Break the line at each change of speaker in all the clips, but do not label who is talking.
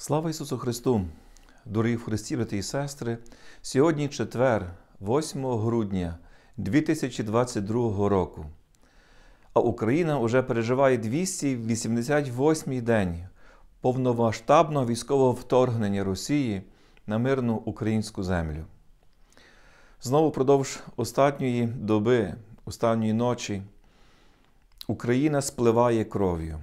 Слава Ісусу Христу! Дорогі в Христі, брати і сестри! Сьогодні четвер, 8 грудня 2022 року. А Україна вже переживає 288-й день повномасштабного військового вторгнення Росії на мирну українську землю. Знову впродовж останньої доби, останньої ночі, Україна спливає кров'ю.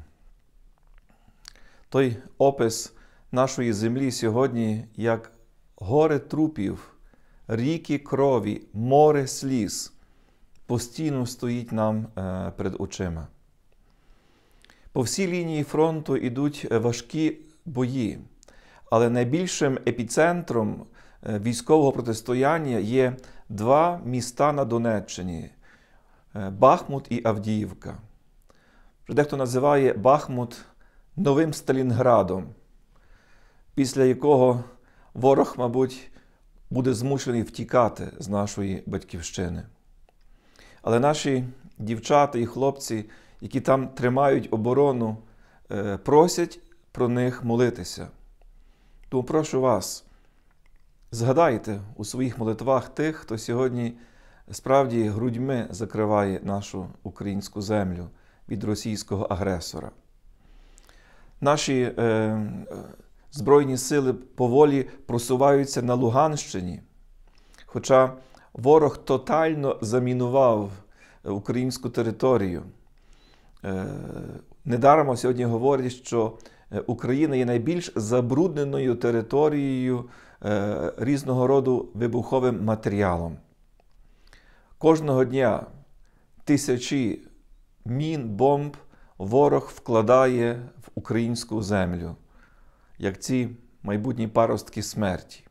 Той опис нашої землі сьогодні, як гори трупів, ріки крові, море сліз, постійно стоїть нам перед очима. По всій лінії фронту йдуть важкі бої, але найбільшим епіцентром військового протистояння є два міста на Донеччині – Бахмут і Авдіївка. Дехто називає Бахмут новим Сталінградом, після якого ворог, мабуть, буде змушений втікати з нашої батьківщини. Але наші дівчата і хлопці, які там тримають оборону, просять про них молитися. Тому прошу вас, згадайте у своїх молитвах тих, хто сьогодні справді грудьми закриває нашу українську землю від російського агресора. Наші Збройні сили поволі просуваються на Луганщині, хоча ворог тотально замінував українську територію. Недаром сьогодні говорять, що Україна є найбільш забрудненою територією різного роду вибуховим матеріалом. Кожного дня тисячі мін, бомб ворог вкладає в українську землю, як ці майбутні паростки смерті.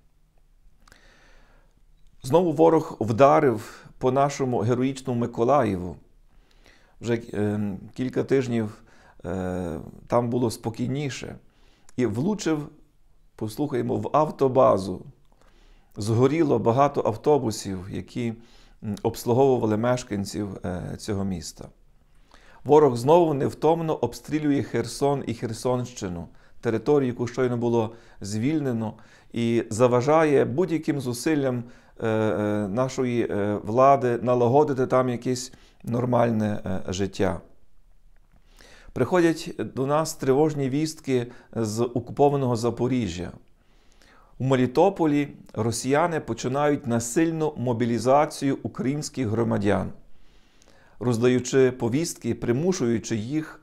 Знову ворог вдарив по нашому героїчному Миколаєву. Вже кілька тижнів там було спокійніше. І влучив, послухаємо, в автобазу. Згоріло багато автобусів, які обслуговували мешканців цього міста. Ворог знову невтомно обстрілює Херсон і Херсонщину, територію, яку щойно було звільнено, і заважає будь-яким зусиллям нашої влади налагодити там якесь нормальне життя. Приходять до нас тривожні вістки з окупованого Запоріжжя. У Мелітополі росіяни починають насильну мобілізацію українських громадян, роздаючи повістки, примушуючи їх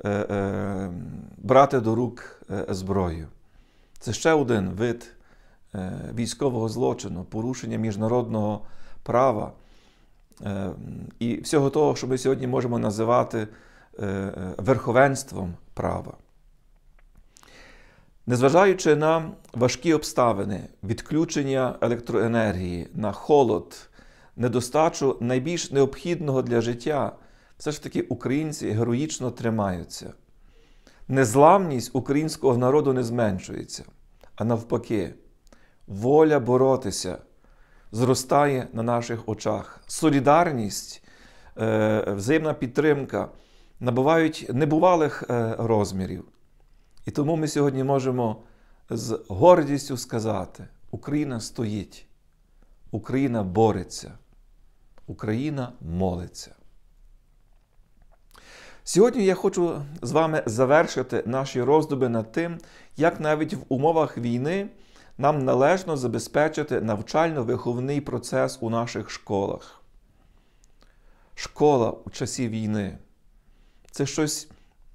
брати до рук зброю. Це ще один вид військового злочину, порушення міжнародного права і всього того, що ми сьогодні можемо називати верховенством права. Незважаючи на важкі обставини, відключення електроенергії, на холод, недостачу найбільш необхідного для життя, все ж таки українці героїчно тримаються. Незламність українського народу не зменшується, а навпаки, воля боротися зростає на наших очах. Солідарність, взаємна підтримка набувають небувалих розмірів. І тому ми сьогодні можемо з гордістю сказати: Україна стоїть, Україна бореться, Україна молиться. Сьогодні я хочу з вами завершити наші роздуми над тим, як навіть в умовах війни нам належно забезпечити навчально-виховний процес у наших школах. Школа у часі війни – це щось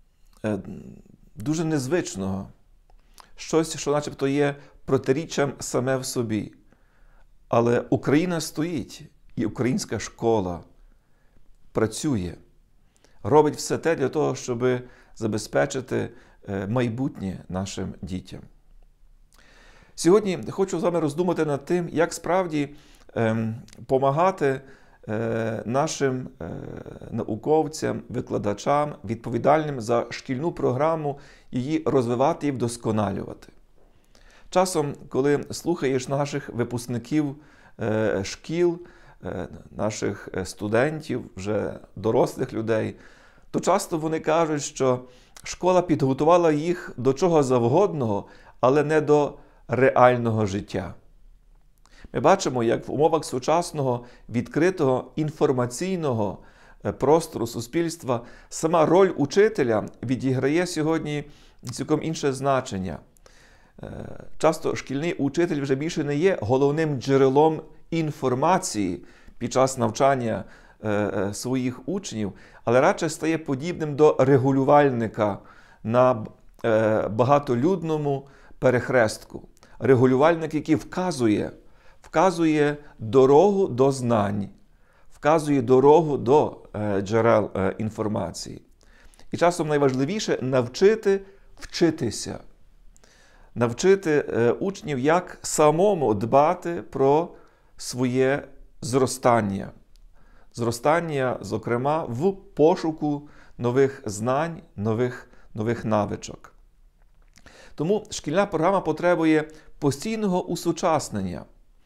дуже незвичного, щось, що начебто є протиріччям саме в собі. Але Україна стоїть, і українська школа працює, робить все те для того, щоб забезпечити майбутнє нашим дітям. Сьогодні хочу з вами роздумати над тим, як справді допомагати нашим науковцям, викладачам, відповідальним за шкільну програму, її розвивати і вдосконалювати. Часом, коли слухаєш наших випускників шкіл, наших студентів, вже дорослих людей, то часто вони кажуть, що школа підготувала їх до чого завгодного, але не до реального життя. Ми бачимо, як в умовах сучасного відкритого інформаційного простору суспільства сама роль учителя відіграє сьогодні цілком інше значення. Часто шкільний учитель вже більше не є головним джерелом інформації під час навчання своїх учнів, але радше стає подібним до регулювальника на багатолюдному перехрестку. Регулювальник, який вказує дорогу до знань, вказує дорогу до джерел інформації. І часом найважливіше – навчити вчитися. Навчити учнів, як самому дбати про своє зростання. Зростання, зокрема, в пошуку нових знань, нових навичок. Тому шкільна програма потребує постійного усучаснення.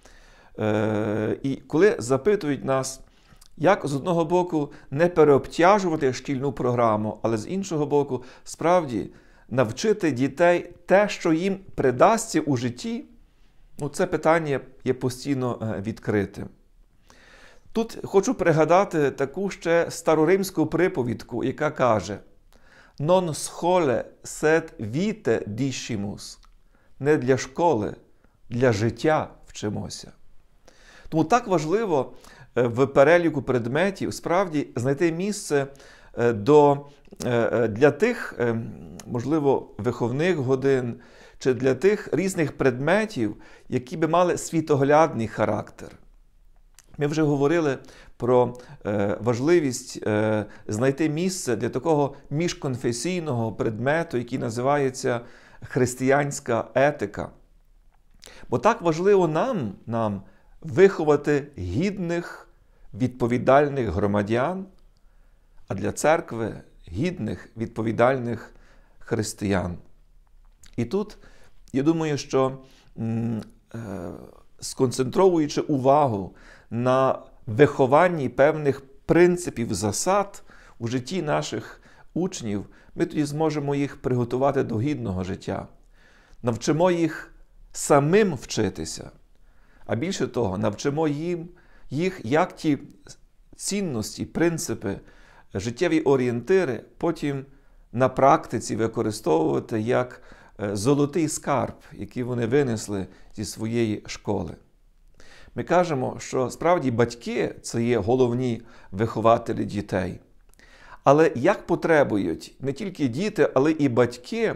І коли запитують нас, як з одного боку не переобтяжувати шкільну програму, але з іншого боку, справді, навчити дітей те, що їм придасться у житті, це питання є постійно відкритим. Тут хочу пригадати таку ще староримську приповідку, яка каже «Non schole sed vitae discimus» – не для школи, для життя вчимося. Тому так важливо в переліку предметів справді знайти місце для тих, можливо, виховних годин, чи для тих різних предметів, які би мали світоглядний характер. Ми вже говорили про важливість знайти місце для такого міжконфесійного предмету, який називається християнська етика. Бо так важливо нам виховати гідних, відповідальних громадян, а для церкви гідних, відповідальних християн. І тут, я думаю, що сконцентровуючи увагу на вихованні певних принципів, засад у житті наших учнів, ми тоді зможемо їх приготувати до гідного життя. Навчимо їх самим вчитися, а більше того, навчимо їх, як ті цінності, принципи, життєві орієнтири потім на практиці використовувати як золотий скарб, який вони винесли зі своєї школи. Ми кажемо, що справді батьки – це є головні вихователі дітей. Але як потребують не тільки діти, але і батьки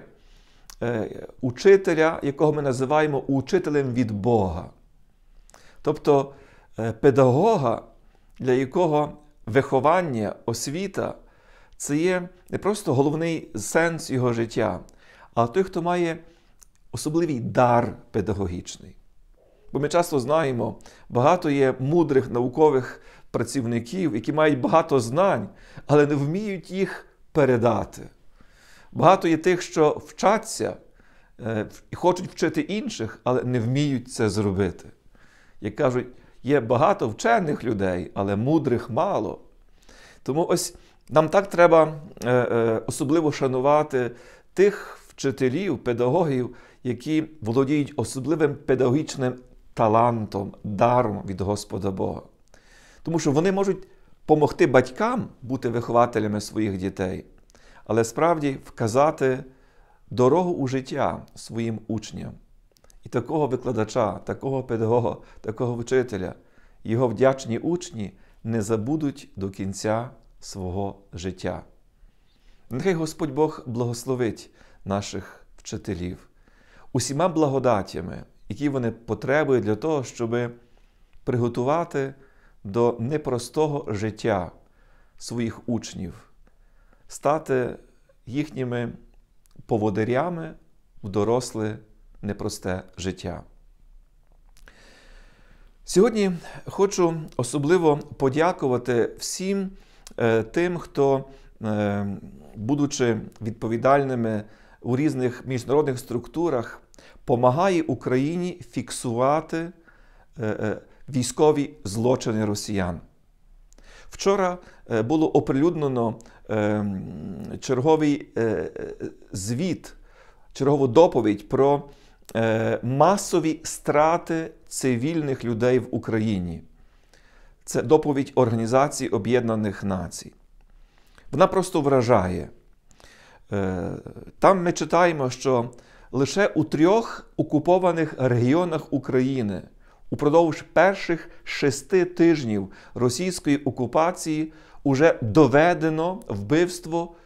учителя, якого ми називаємо учителем від Бога. Тобто педагога, для якого виховання, освіта – це є не просто головний сенс його життя, а той, хто має особливий дар педагогічний. Бо ми часто знаємо, багато є мудрих наукових працівників, які мають багато знань, але не вміють їх передати. Багато є тих, що вчаться і хочуть вчити інших, але не вміють це зробити. Як кажуть, є багато вчених людей, але мудрих мало. Тому ось нам так треба особливо шанувати тих вчителів, педагогів, які володіють особливим педагогічним талантом, даром від Господа Бога. Тому що вони можуть допомогти батькам бути вихователями своїх дітей, але справді вказати дорогу у життя своїм учням. І такого викладача, такого педагога, такого вчителя, його вдячні учні не забудуть до кінця свого життя. Нехай Господь Бог благословить наших вчителів усіма благодатями, які вони потребують для того, щоб приготувати до непростого життя своїх учнів, стати їхніми поводирями в доросле непросте життя. Сьогодні хочу особливо подякувати всім тим, хто, будучи відповідальними у різних міжнародних структурах, помагає Україні фіксувати військові злочини росіян. Вчора було оприлюднено черговий звіт, чергову доповідь про масові страти цивільних людей в Україні. Це доповідь Організації Об'єднаних Націй. Вона просто вражає. Там ми читаємо, що лише у 3 окупованих регіонах України упродовж перших 6 тижнів російської окупації уже доведено вбивство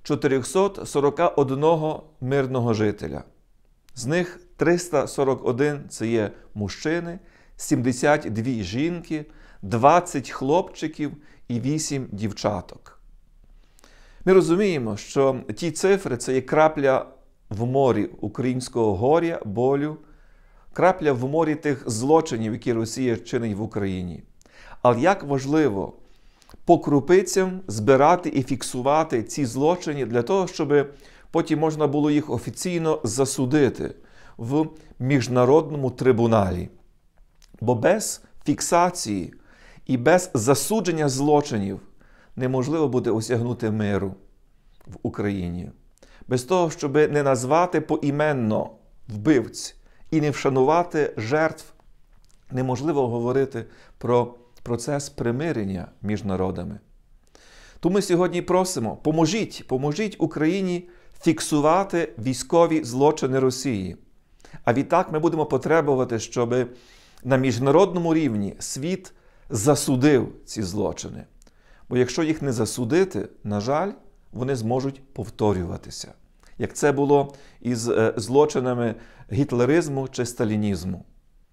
441 мирного жителя. З них 341 – це є мужчини, 72 жінки, 20 хлопчиків і 8 дівчаток. Ми розуміємо, що ті цифри – це є крапля в морі українського горя, болю, крапля в морі тих злочинів, які Росія чинить в Україні. Але як важливо по крупицям збирати і фіксувати ці злочини для того, щоб потім можна було їх офіційно засудити в міжнародному трибуналі. Бо без фіксації і без засудження злочинів неможливо буде осягнути миру в Україні. Без того, щоб не назвати поіменно вбивць і не вшанувати жертв, неможливо говорити про процес примирення між народами. Тому ми сьогодні просимо, поможіть Україні фіксувати військові злочини Росії. А відтак ми будемо потребувати, щоб на міжнародному рівні світ засудив ці злочини. Бо якщо їх не засудити, на жаль, вони зможуть повторюватися. Як це було із злочинами гітлеризму чи сталінізму.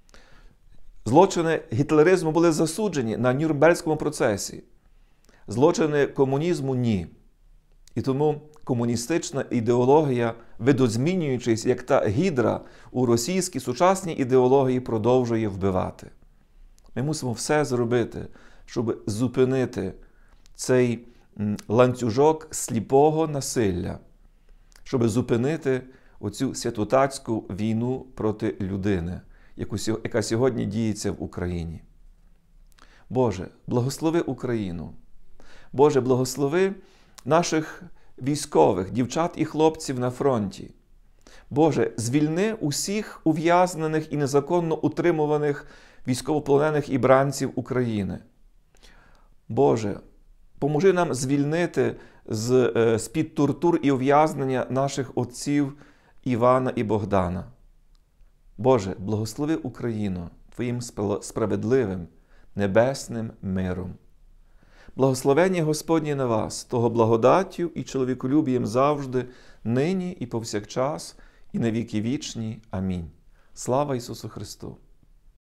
Злочини гітлеризму були засуджені на Нюрнберзькому процесі. Злочини комунізму – ні. І тому комуністична ідеологія, видозмінюючись, як та гідра у російській сучасній ідеології, продовжує вбивати. Ми мусимо все зробити, щоб зупинити цей ланцюжок сліпого насилля, щоб зупинити оцю святотатську війну проти людини, яка сьогодні діється в Україні. Боже, благослови Україну. Боже, благослови наших військових, дівчат і хлопців на фронті. Боже, звільни усіх ув'язнених і незаконно утримуваних військовополонених і бранців України. Боже, поможи нам звільнити з-під тортур і ув'язнення наших отців Івана і Богдана. Боже, благослови Україну Твоїм справедливим, небесним миром. Благословення Господнє на вас, того благодаттю і чоловіколюбієм завжди, нині і повсякчас, і на віки вічні. Амінь. Слава Ісусу Христу!